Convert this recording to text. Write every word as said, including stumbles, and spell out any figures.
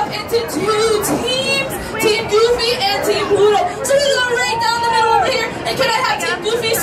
off into two teams, Team Goofy and Team Pluto. So we're going right down the middle over here. And can I have Team Goofy